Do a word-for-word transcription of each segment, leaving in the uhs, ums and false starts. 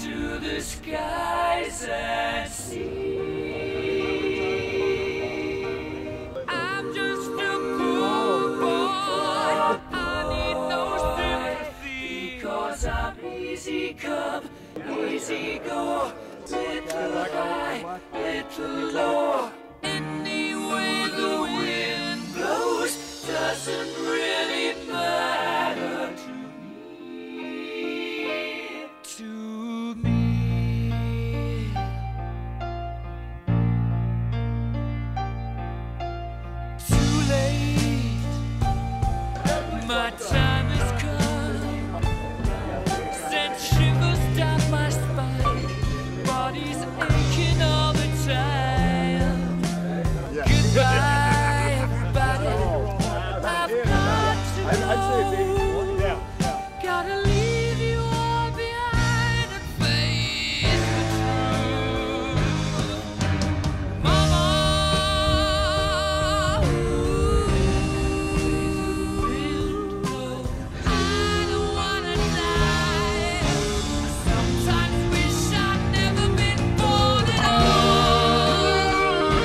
to the skies and see. I'm just a poor boy, I need no sympathy, because I'm easy come, easy go, little high, little low. Any way the wind blows doesn't really matter to me, to me. Too late, my time has come, sent shivers down my spine, body's aching all the time. Goodbye, everybody, I've got to go. Gotta leave you all behind and face the truth. Mama, ooh, I don't wanna die. Sometimes wish I'd never been born at all.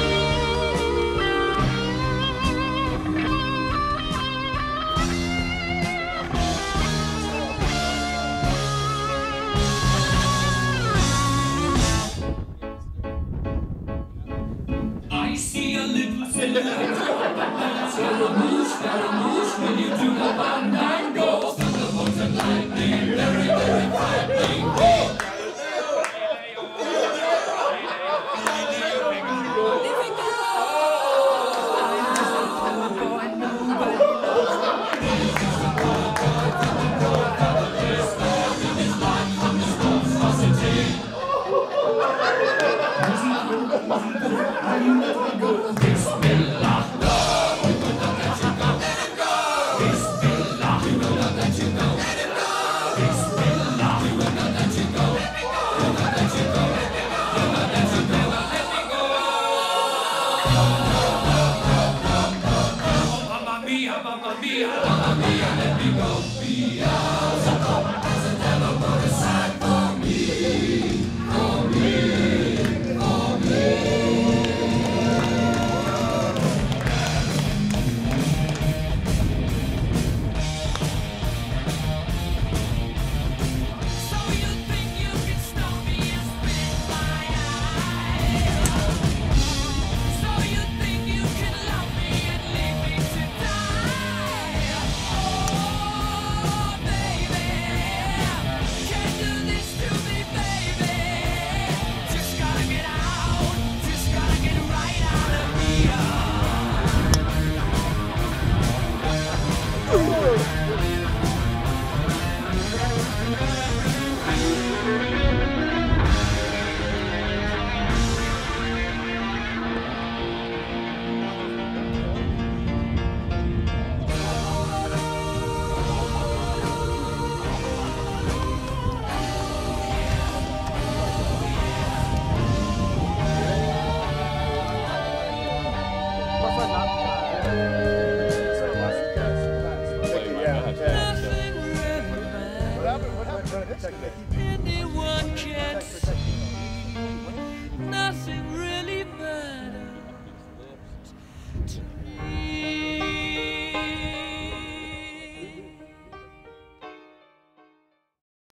I see a little silhouette. Scaramouche, Scaramouche, when you do the one-night go. Thunderbolts and lightning, very, very frightening. Mamma mia, mamma mia, mamma mia, let me go. Beelzebub has a devil put aside for me, for me, for me. So you think you can stop me and spit my eye? So you think you can love me and leave me to die? Oh, baby, can't do this to me, baby. Just gotta get out, just gotta get right out of here. Nothing really matters. What happened? What happened?